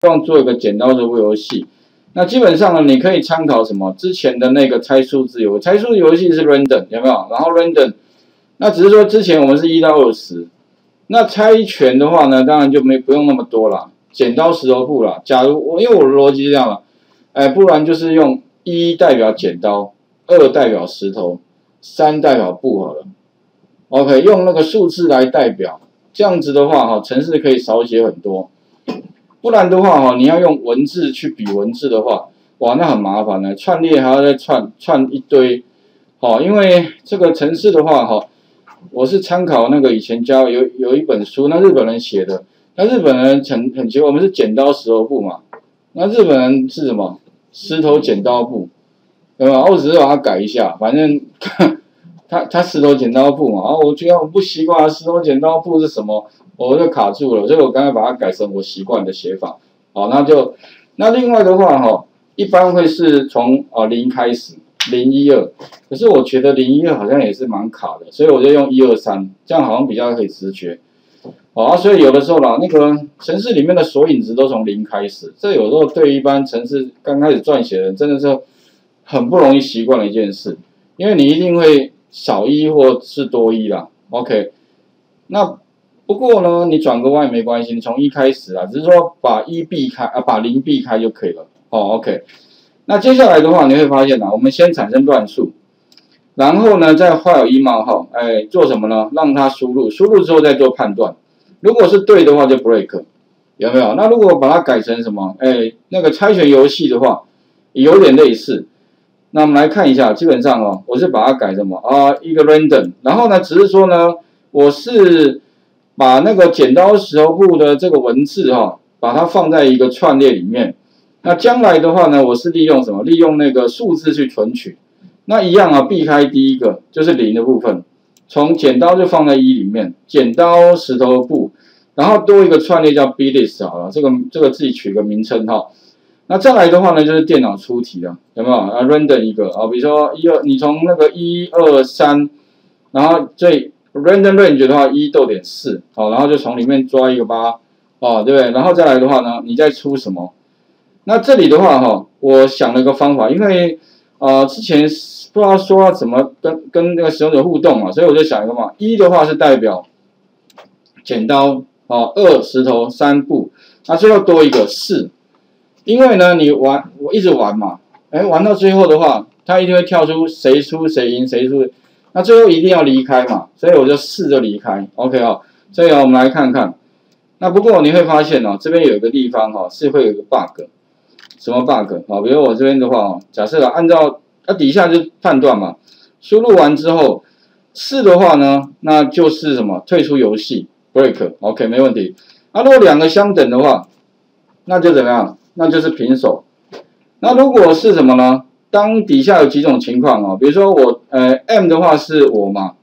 望做一个剪刀石头布游戏。那基本上呢，你可以参考什么之前的那个猜数字游戏，猜数字游戏是 random 有没有？然后 random， 那只是说之前我们是1到20，那猜拳的话呢，当然就不用那么多了，剪刀石头布啦。假如因为我的逻辑是这样了，不然就是用1代表剪刀，2代表石头，3代表布好了。OK， 用那个数字来代表，这样子的话程式可以少写很多。不然的话你要用文字去比文字的话，哇，那很麻烦呢，串列还要再串一堆，因为这个程式的话我是参考那个以前教有一本书，那日本人写的，那日本人很奇怪，我们是剪刀石头布嘛，那日本人是什么？石头剪刀布，对吧？我只是把它改一下，反正他石头剪刀布嘛，然后我觉得我不习惯石头剪刀布是什么。我就卡住了，所以我刚才把它改成我习惯的写法。那另外的话一般会是从0开始，0、1、2。可是我觉得0、1、2好像也是蛮卡的，所以我就用1、2、3，这样好像比较可以直觉。所以有的时候啦，那个程式里面的索引值都从0开始，这有时候对一般程式刚开始撰写的人真的是很不容易习惯的一件事，因为你一定会少1或是多1啦。OK， 那不过呢，你转个弯也没关系，你从1开始啊，只是说把1避开啊，把0避开就可以了。OK。那接下来的话，你会发现我们先产生乱数，然后呢，再画有1冒号，做什么呢？让它输入，输入之后再做判断，如果是对的话就 break， 有没有？那如果把它改成什么？那个猜拳游戏的话，有点类似。那我们来看一下，基本上我是把它改什么一个 random， 然后呢，只是说呢，我是把那个剪刀石头布的这个文字把它放在一个串列里面。那将来的话呢，我是利用什么？利用那个数字去存取。那一样避开第一个就是0的部分，从剪刀就放在1里面，剪刀石头布，然后多一个串列叫 blist 好了，这个自己取个名称那再来的话呢，就是电脑出题了，有没有？random 一个比如说你从那个1、2、3，然后random range 的话1.4，然后就从里面抓一个8，对不对？然后再来的话呢，你再出什么？那这里的话我想了个方法，因为之前不知道说要怎么跟那个使用者互动嘛，所以我就想一个嘛，1的话是代表剪刀2石头3布，那最后多一个4，因为呢我一直玩嘛，玩到最后的话，它一定会跳出谁输谁赢谁输。那最后一定要离开嘛，所以我就4就离开 ，OK 所以我们来看看。那不过你会发现这边有一个地方是会有一个 bug， 什么 bug 比如我这边的话假设按照它底下就判断嘛，输入完之后4的话呢，那就是什么退出游戏 break，OK 没问题。那如果2个相等的话，那就怎么样？那就是平手。那如果是什么呢？当底下有几种情况比如说我M 的话是我嘛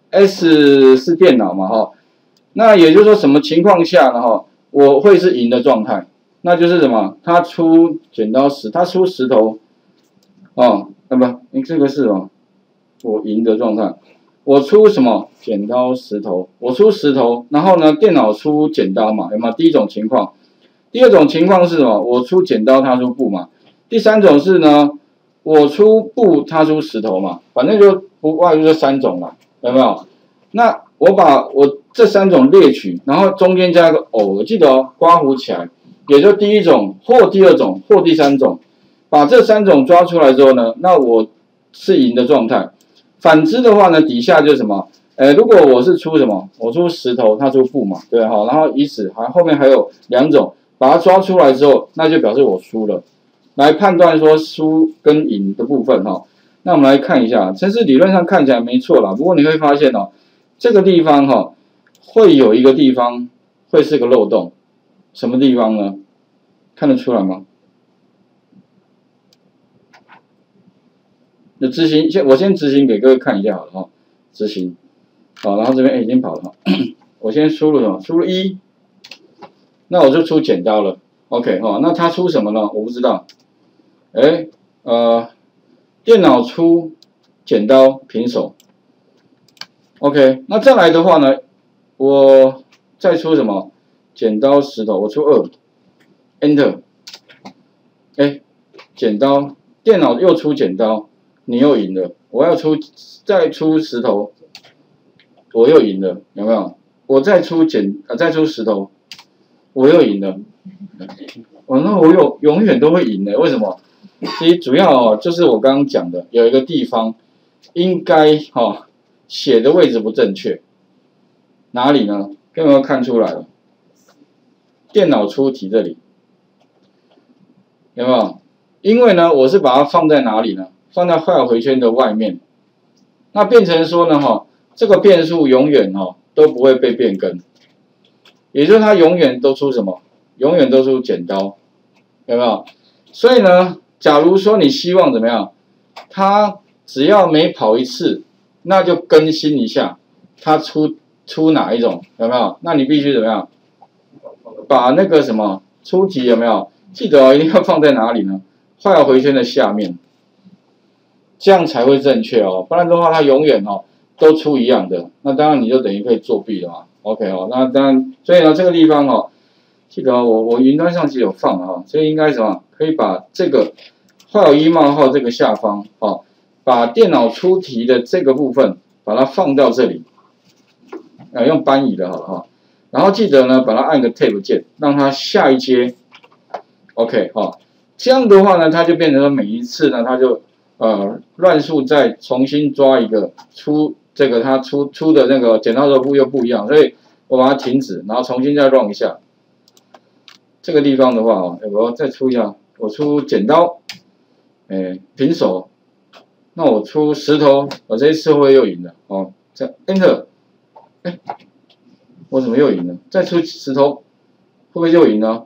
，S 是电脑嘛那也就是说什么情况下呢我会是赢的状态，那就是什么？他出剪刀石，他出石头不，这个是我赢的状态。我出什么？剪刀石头，我出石头，然后呢，电脑出剪刀嘛，有没有？第一种情况。第二种情况是什么？我出剪刀，他出布嘛。第三种是呢，我出布，他出石头嘛，反正就不外乎这3种嘛，有没有？那我把我这3种列举，然后中间加一个偶，我记得刮胡起来，也就第一种或第二种或第3种，把这3种抓出来之后呢，那我是赢的状态。反之的话呢，底下就是什么？如果我是出什么？我出石头，他出布嘛，对然后以此后面还有2种，把它抓出来之后，那就表示我输了。来判断说输跟赢的部分那我们来看一下，程式理论上看起来没错啦，不过你会发现这个地方会有一个地方会是个漏洞，什么地方呢？看得出来吗？那执行我先执行给各位看一下好了执行然后这边已经跑了我先输入什么？输入1，那我就出剪刀了 ，OK 那他出什么呢？我不知道。电脑出剪刀平手 ，OK， 那再来的话呢，我再出什么？剪刀石头，我出2， Enter， 哎，剪刀，电脑又出剪刀，你又赢了。我要再出石头，我又赢了，有没有？我再出石头，我又赢了。那我永远都会赢的，为什么？其实主要就是我刚刚讲的，有一个地方应该写的位置不正确，哪里呢？有没有看出来了？电脑出题这里有没有？因为呢，我是把它放在哪里呢？放在while回圈的外面，那变成说呢，这个变数永远都不会被变更，也就是它永远都出什么？永远都出剪刀，有没有？所以呢，假如说你希望怎么样，它只要每跑一次，那就更新一下，它出哪一种，有没有？那你必须怎么样？把那个什么出题有没有？记得一定要放在哪里呢？while回圈的下面，这样才会正确不然的话它永远都出一样的，那当然你就等于可以作弊了嘛。OK 那当然，所以呢这个地方记得我云端上其实有放了所以应该什么？可以把这个while 一冒号这个下方把电脑出题的这个部分把它放到这里，用搬移的好了然后记得呢把它按个 Tab 键，让它下一阶 OK 这样的话呢，它就变成说每一次呢，它就乱数再重新抓一个这个它出的那个剪刀的步又不一样，所以我把它停止，然后重新再 run 一下。这个地方的话我再出一下，我出剪刀，平手，那我出石头，我这一次会不会又赢了？再 Enter， 我怎么又赢了？再出石头，会不会又赢了？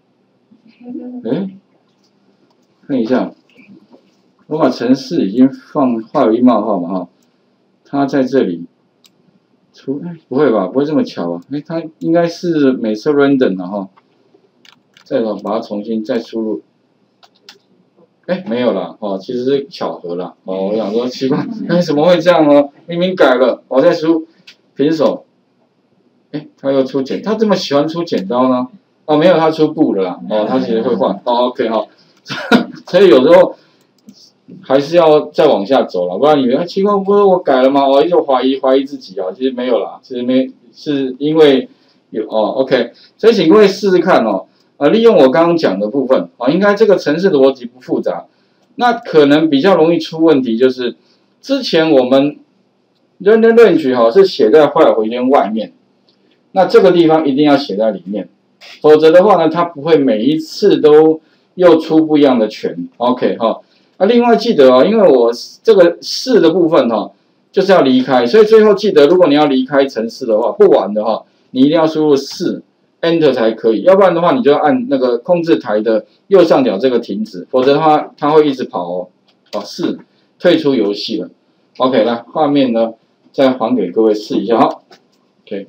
看一下，我把程式已经画有一冒号嘛它在这里出，不会吧？不会这么巧啊？它应该是每次 random 的再把它重新再输入，没有啦其实是巧合啦我想说奇怪，怎么会这样呢？明明改了，我再输平手，他又出他这么喜欢出剪刀呢？没有，他出布了啦他其实会换OK 所以有时候还是要再往下走了，不然你以为奇怪，不是我改了吗？一直怀疑自己其实没有啦，其实是因为有OK， 所以请各位试试看利用我刚刚讲的部分应该这个程式逻辑不复杂，那可能比较容易出问题就是之前我们 random range 是写在while回圈外面，那这个地方一定要写在里面，否则的话呢，它不会每一次都又出不一样的权 OK 另外记得因为我这个4的部分就是要离开，所以最后记得如果你要离开程式的话，不玩的话，你一定要输入4 Enter 才可以，要不然的话你就要按那个控制台的右上角这个停止，否则的话它会一直跑4退出游戏了。OK， 来画面呢再还给各位试一下OK，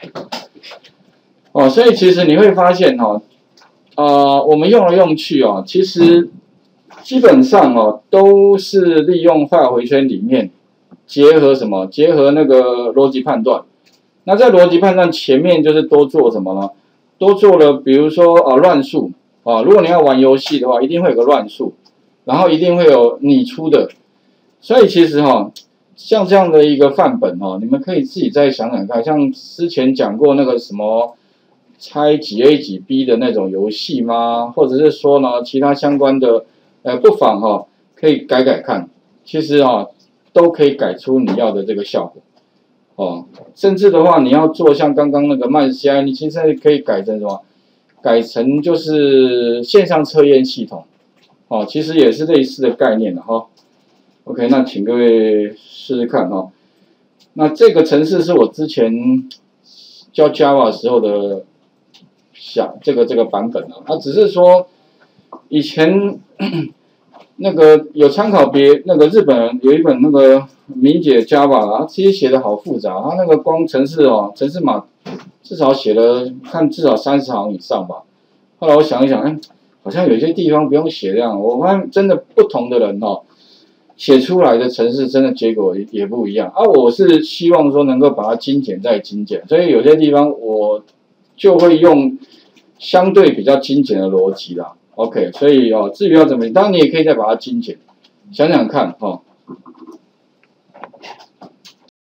所以其实你会发现我们用来用去其实基本上都是利用while回圈里面结合什么？结合那个逻辑判断。那在逻辑判断前面就是多做什么呢？多做了，比如说乱数如果你要玩游戏的话，一定会有个乱数，然后一定会有你出的。所以其实像这样的一个范本你们可以自己再想想看，像之前讲过那个什么猜几 A 几 B 的那种游戏吗？或者是说呢其他相关的不妨可以改改看，其实都可以改出你要的这个效果甚至的话你要做像刚刚那个慢 CI， 你其实可以改成什么？改成就是线上测验系统其实也是类似的概念的OK， 那请各位试试看那这个程式是我之前教 Java 时候的这个版本它只是说以前那个有参考那个日本人有一本那个明解 Java 它其实写的好复杂，它那个光程式程式码至少写了看至少30行以上吧。后来我想一想，好像有些地方不用写这样。我发现真的不同的人写出来的程式真的结果也不一样我是希望说能够把它精简再精简，所以有些地方我就会用相对比较精简的逻辑啦。OK， 所以至于要怎么，当然你也可以再把它精简，想想看